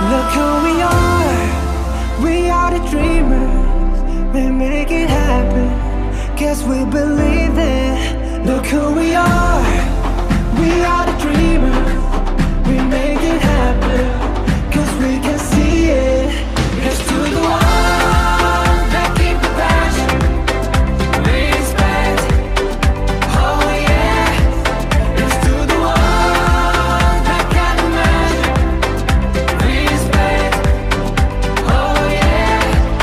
Look who we are the dreamers, we make it happen, guess we believe it. Look who we are the dreamers, we make it happen, cause we can see it. Here's to the ones that keep the passion, respect, oh yeah. Here's to the ones that can imagine, respect, oh yeah.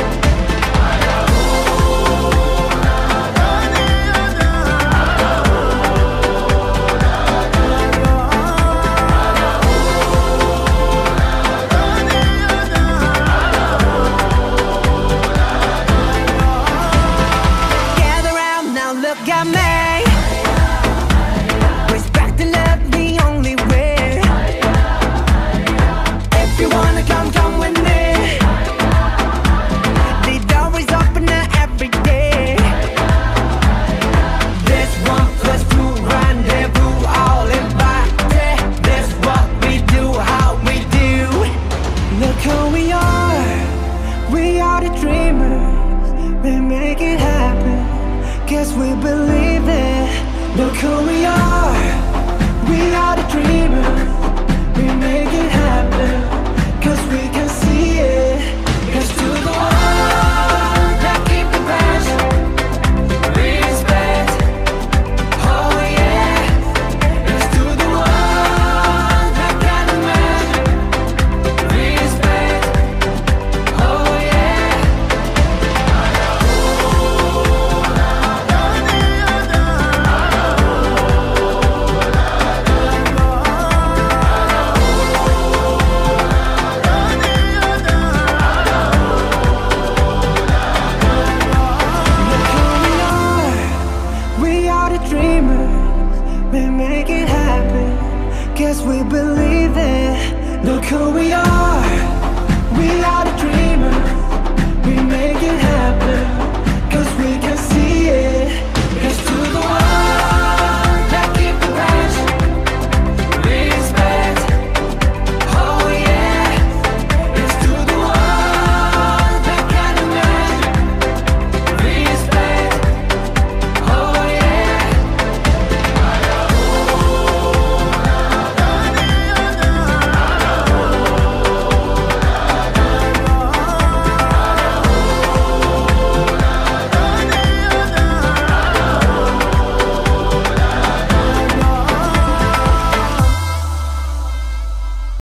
Gather round now, look at me. Respect and love the only way. If you wanna come, come with me. The door is open every day. This 1+2 rendezvous, all invited. This what we do, how we do. Look who we are the dreamers, we make it happen, guess we believe it. Look who we are the dreamers, we make it happen, cause we can see it. Here's to the ones that keep the passion, respect, oh yeah. Here's to the ones that can imagine, respect, oh yeah. We are the dreamers, we make it happen, guess we believe it. Look who we are the dreamers, we make it happen.